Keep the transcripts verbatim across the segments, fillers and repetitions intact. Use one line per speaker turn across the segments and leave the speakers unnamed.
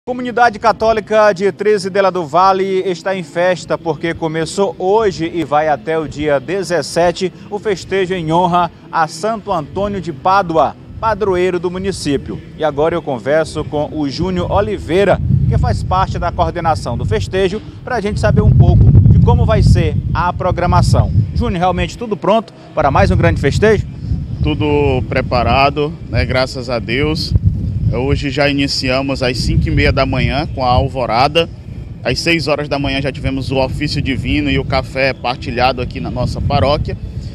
A comunidade católica de Trizidela do Vale está em festa porque começou hoje e vai até o dia dezessete o festejo em honra a Santo Antônio de Pádua, padroeiro do município. E agora eu converso com o Júnior Oliveira, que faz parte da coordenação do festejo, para a gente saber um pouco de como vai ser a programação. Júnior, realmente tudo pronto para mais um grande festejo?
Tudo preparado, né? Graças a Deus. Hoje já iniciamos às cinco e meia da manhã com a alvorada. Às seis horas da manhã já tivemos o ofício divino e o café partilhado aqui na nossa paróquia.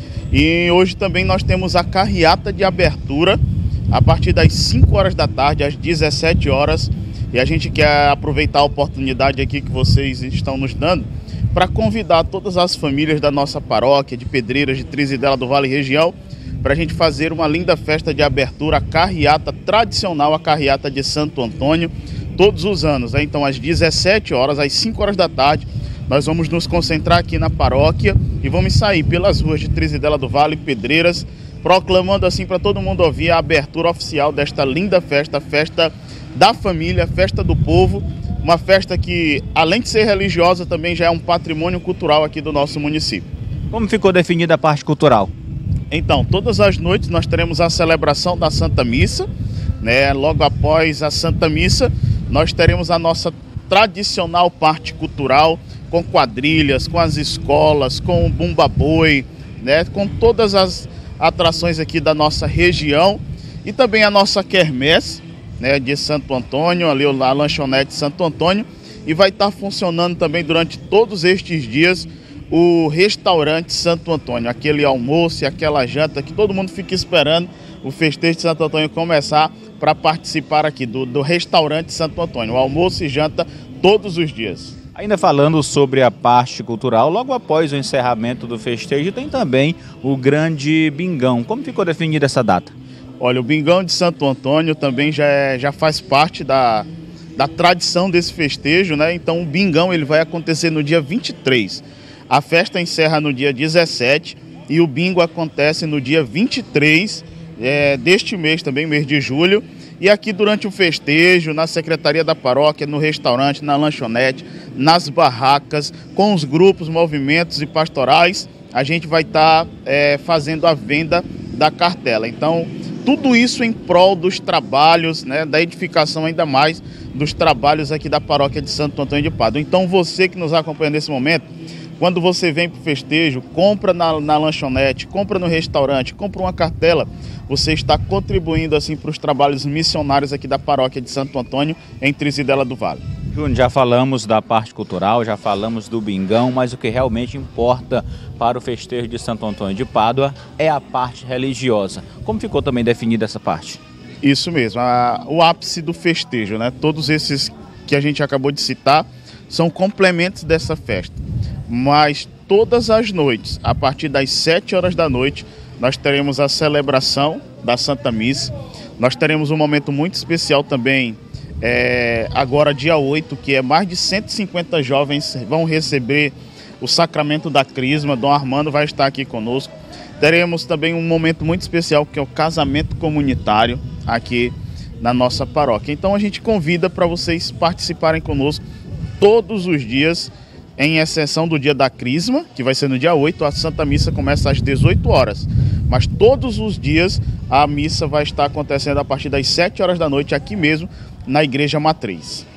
E hoje também nós temos a carreata de abertura a partir das cinco horas da tarde, às dezessete horas. E a gente quer aproveitar a oportunidade aqui que vocês estão nos dando para convidar todas as famílias da nossa paróquia, de Pedreiras, de Trizidela do Vale e região, para a gente fazer uma linda festa de abertura, a carreata tradicional, a carreata de Santo Antônio, todos os anos. Né? Então, às dezessete horas, às cinco horas da tarde, nós vamos nos concentrar aqui na paróquia e vamos sair pelas ruas de Trizidela do Vale e Pedreiras, proclamando assim para todo mundo ouvir a abertura oficial desta linda festa, a festa da família, a festa do povo, uma festa que, além de ser religiosa, também já é um patrimônio cultural aqui do nosso município.
Como ficou definida a parte cultural?
Então, todas as noites nós teremos a celebração da Santa Missa, né? Logo após a Santa Missa, nós teremos a nossa tradicional parte cultural, com quadrilhas, com as escolas, com o Bumba Boi, né? Com todas as atrações aqui da nossa região e também a nossa quermesse, né? De Santo Antônio, ali a lanchonete Santo Antônio, e vai estar funcionando também durante todos estes dias o restaurante Santo Antônio, aquele almoço e aquela janta que todo mundo fica esperando o festejo de Santo Antônio começar para participar aqui do, do restaurante Santo Antônio, o almoço e janta todos os dias.
Ainda falando sobre a parte cultural, logo após o encerramento do festejo tem também o grande bingão. Como ficou definida essa data?
Olha, o bingão de Santo Antônio também já, é, já faz parte da, da tradição desse festejo, né? Então o bingão ele vai acontecer no dia vinte e três. A festa encerra no dia dezessete e o bingo acontece no dia vinte e três é, deste mês também, mês de julho. E aqui durante o festejo, na secretaria da paróquia, no restaurante, na lanchonete, nas barracas, com os grupos, movimentos e pastorais, a gente vai estar tá, é, fazendo a venda da cartela. Então, tudo isso em prol dos trabalhos, né, da edificação ainda mais dos trabalhos aqui da paróquia de Santo Antônio de Pádua. Então, você que nos acompanha nesse momento, quando você vem para o festejo, compra na, na lanchonete, compra no restaurante, compra uma cartela, você está contribuindo assim para os trabalhos missionários aqui da paróquia de Santo Antônio, em Trizidela do Vale.
Júnior, já falamos da parte cultural, já falamos do bingão, mas o que realmente importa para o festejo de Santo Antônio de Pádua é a parte religiosa. Como ficou também definida essa parte?
Isso mesmo, a, o ápice do festejo, né? Todos esses que a gente acabou de citar são complementos dessa festa. Mas todas as noites, a partir das sete horas da noite, nós teremos a celebração da Santa Missa. Nós teremos um momento muito especial também, é, agora dia oito, que é mais de cento e cinquenta jovens vão receber o sacramento da Crisma. Dom Armando vai estar aqui conosco. Teremos também um momento muito especial, que é o casamento comunitário aqui na nossa paróquia. Então a gente convida para vocês participarem conosco todos os dias, em exceção do dia da Crisma, que vai ser no dia oito, a Santa Missa começa às dezoito horas. Mas todos os dias a missa vai estar acontecendo a partir das sete horas da noite, aqui mesmo, na Igreja Matriz.